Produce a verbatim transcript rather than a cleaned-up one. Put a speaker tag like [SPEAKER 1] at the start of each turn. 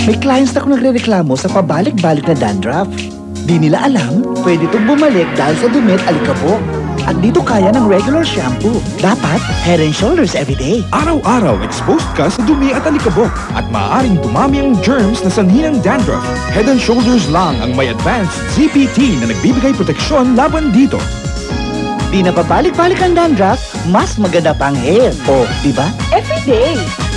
[SPEAKER 1] May clients na kung nagre-reklamo sa pabalik-balik na dandruff. Di nila alam, pwede itong bumalik dahil sa dumi at alikabok. At dito kaya ng regular shampoo. Dapat, Head and Shoulders everyday.
[SPEAKER 2] Araw-araw exposed ka sa dumi at alikabok at maaaring dumami ang germs na sanhi ng dandruff. Head and Shoulders lang ang may advanced Z P T na nagbibigay proteksyon laban dito.
[SPEAKER 1] Di na pabalik-balik ang dandruff, mas maganda pang hair. O, di ba?
[SPEAKER 3] Everyday.